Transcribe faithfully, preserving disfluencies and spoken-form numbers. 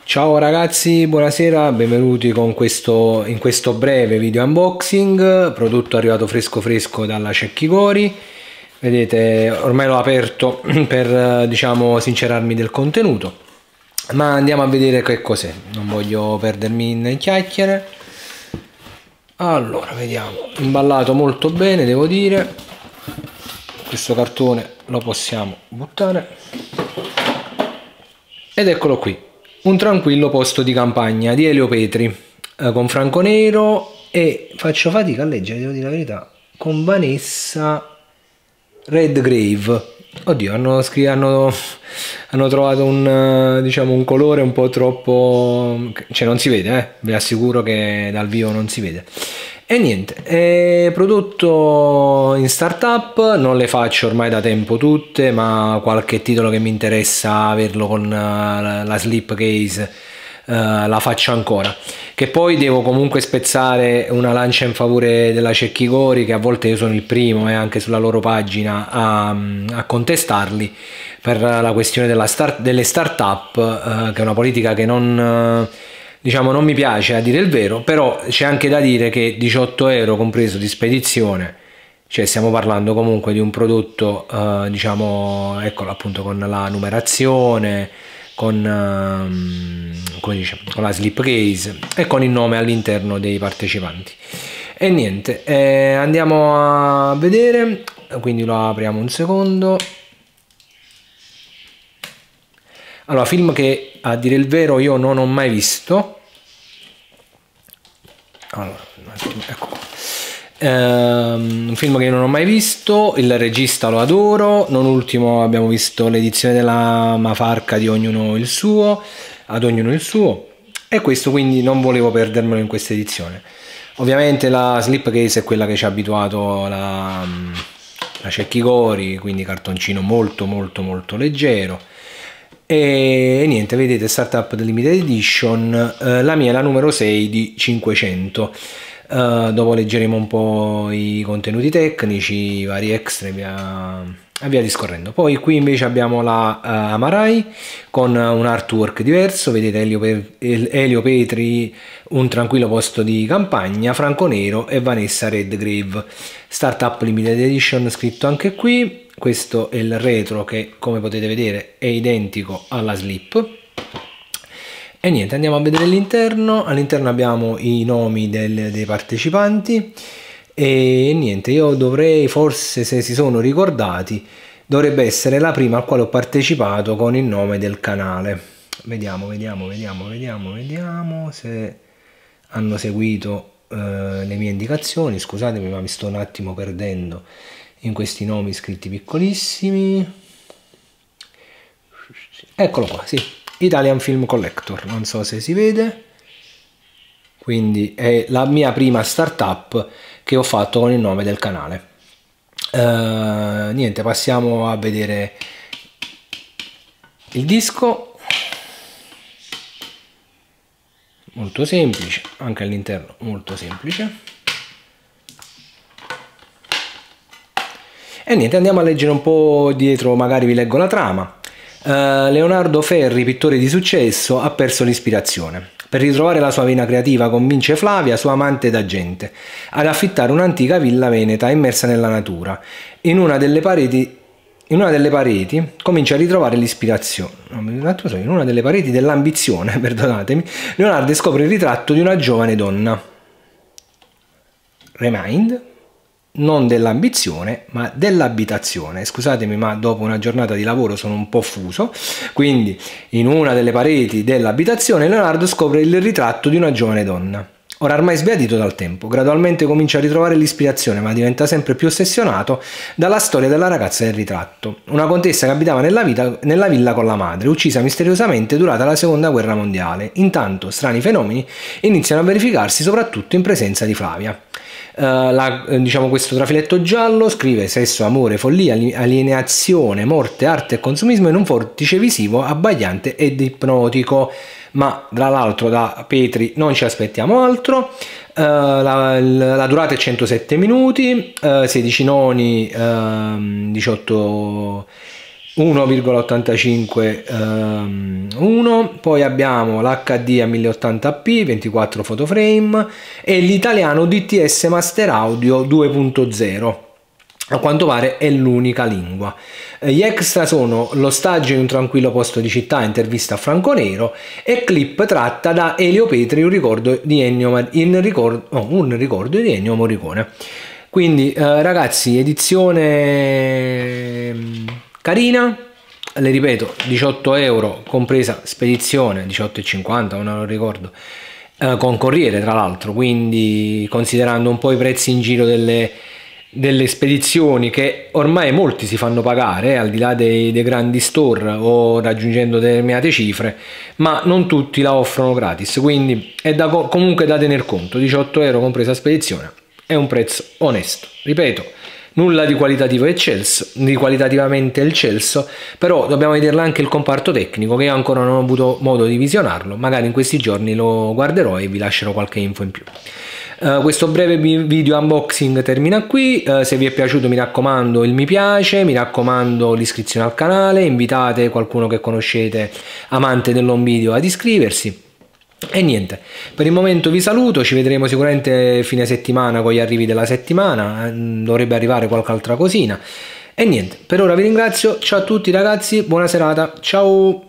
Ciao ragazzi, buonasera, benvenuti con questo, in questo breve video unboxing, prodotto arrivato fresco fresco dalla Cecchi Gori. Vedete, ormai l'ho aperto per, diciamo, sincerarmi del contenuto, ma andiamo a vedere che cos'è, non voglio perdermi in chiacchiere. Allora, vediamo, imballato molto bene, devo dire. Questo cartone lo possiamo buttare ed eccolo qui. Un tranquillo posto di campagna di Elio Petri, eh, con Franco Nero e, faccio fatica a leggere, devo dire la verità, con Vanessa Redgrave. Oddio, hanno, hanno, hanno trovato un, diciamo, un colore un po' troppo, cioè non si vede, eh? Vi assicuro che dal vivo non si vede. E niente, è prodotto in startup, non le faccio ormai da tempo tutte, ma qualche titolo che mi interessa averlo con la, la slipcase uh, la faccio ancora. Che poi devo comunque spezzare una lancia in favore della Cecchi Gori, che a volte io sono il primo e anche sulla loro pagina a, a contestarli per la questione della start, delle start-up, uh, che è una politica che non... Uh, diciamo non mi piace, a dire il vero, però c'è anche da dire che diciotto euro compreso di spedizione, cioè stiamo parlando comunque di un prodotto, eh, diciamo, eccolo appunto, con la numerazione, con, um, come dice, con la slipcase e con il nome all'interno dei partecipanti. E niente, eh, andiamo a vedere, quindi lo apriamo un secondo. Allora, film che a dire il vero io non ho mai visto. Allora, un attimo, ecco qua. Ehm, un film che io non ho mai visto, il regista lo adoro, non ultimo abbiamo visto l'edizione della Mafarca di Ognuno il suo, ad ognuno il suo, e questo quindi non volevo perdermelo in questa edizione. Ovviamente la slipcase è quella che ci ha abituato la, la Cecchi Gori, quindi cartoncino molto molto molto leggero. E niente, vedete, startup limited edition, eh, la mia è la numero sei di cinquecento. Eh, dopo leggeremo un po' i contenuti tecnici, i vari extra e via, e via discorrendo. Poi qui invece abbiamo la uh, Amarai con un artwork diverso, vedete Elio, Elio Petri, un tranquillo posto di campagna, Franco Nero e Vanessa Redgrave. Startup limited edition scritto anche qui. Questo è il retro che, come potete vedere, è identico alla slip. E niente, andiamo a vedere l'interno. All'interno abbiamo i nomi del, dei partecipanti e niente, io dovrei, forse, se si sono ricordati, dovrebbe essere la prima al quale ho partecipato con il nome del canale. Vediamo, vediamo, vediamo, vediamo, vediamo se hanno seguito eh, le mie indicazioni. Scusatemi, ma mi sto un attimo perdendo in questi nomi scritti piccolissimi. Eccolo qua, sì, Italian Film Collector, non so se si vede. Quindi è la mia prima startup che ho fatto con il nome del canale. Uh, niente, passiamo a vedere il disco. Molto semplice, anche all'interno molto semplice. E niente, andiamo a leggere un po' dietro, magari vi leggo la trama. Uh, Leonardo Ferri, pittore di successo, ha perso l'ispirazione. Per ritrovare la sua vena creativa convince Flavia, sua amante d'agente, ad affittare un'antica villa veneta immersa nella natura. In una delle pareti, in una delle pareti comincia a ritrovare l'ispirazione. In una delle pareti dell'ambizione, perdonatemi, Leonardo scopre il ritratto di una giovane donna. Remind? Non dell'ambizione, ma dell'abitazione. Scusatemi, ma dopo una giornata di lavoro sono un po' fuso. Quindi, in una delle pareti dell'abitazione, Leonardo scopre il ritratto di una giovane donna. Ora, ormai sbiadito dal tempo, gradualmente comincia a ritrovare l'ispirazione, ma diventa sempre più ossessionato dalla storia della ragazza del ritratto. Una contessa che abitava nella, vita, nella villa con la madre, uccisa misteriosamente durante la seconda guerra mondiale. Intanto, strani fenomeni iniziano a verificarsi soprattutto in presenza di Flavia. Uh, la, diciamo, questo trafiletto giallo scrive sesso, amore, follia, alienazione, morte, arte e consumismo in un vortice visivo abbagliante ed ipnotico. Ma tra l'altro da Petri non ci aspettiamo altro. Uh, la, la durata è centosette minuti, uh, sedici noni, uh, diciotto uno virgola ottantacinque uno, poi abbiamo l'H D a mille ottanta p ventiquattro fotoframe e l'italiano D T S Master Audio due punto zero. A quanto pare è l'unica lingua. Gli extra sono l'ostaggio in un tranquillo posto di città, intervista a Franco Nero, e clip tratta da Elio Petri, un ricordo di Ennio, in ricordo, oh, un ricordo di Ennio Morricone. Quindi eh, ragazzi, edizione carina, le ripeto, diciotto euro compresa spedizione, diciotto e cinquanta, non lo ricordo, eh, con corriere tra l'altro, quindi considerando un po' i prezzi in giro delle delle spedizioni che ormai molti si fanno pagare, eh, al di là dei, dei grandi store o raggiungendo determinate cifre, ma non tutti la offrono gratis, quindi è da, comunque da tener conto. Diciotto euro compresa spedizione è un prezzo onesto, ripeto, nulla di qualitativo eccelso, di qualitativamente eccelso, però dobbiamo vederla anche il comparto tecnico, che io ancora non ho avuto modo di visionarlo, magari in questi giorni lo guarderò e vi lascerò qualche info in più. Uh, questo breve video unboxing termina qui. Uh, se vi è piaciuto mi raccomando il mi piace, mi raccomando l'iscrizione al canale, invitate qualcuno che conoscete amante dell'home video ad iscriversi. E niente, per il momento vi saluto, ci vedremo sicuramente fine settimana con gli arrivi della settimana, dovrebbe arrivare qualche altra cosina. E niente, per ora vi ringrazio, ciao a tutti ragazzi, buona serata, ciao!